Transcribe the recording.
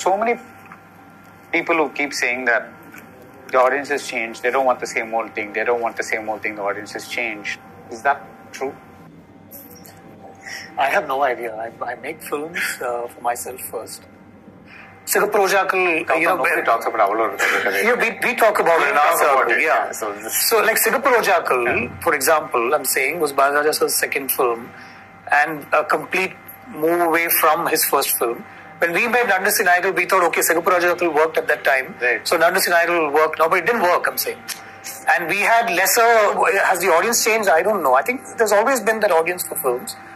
so many people who keep saying that the audience has changed, they don't want the same old thing, the audience has changed. Is that true? I have no idea. I make films for myself first. Nobody talks about our we talk about it in our circle, yeah. So like Sigapurojakal, for example, I'm saying, was Balaraja's second film and a complete move away from his first film. When we made Nandu Sinayagal, we thought, okay, Sigapurojakal worked at that time, right. So Nandu Sinayagal will work now, but it didn't work, I'm saying. And we had lesser, has the audience changed? I don't know. I think there's always been that audience for films.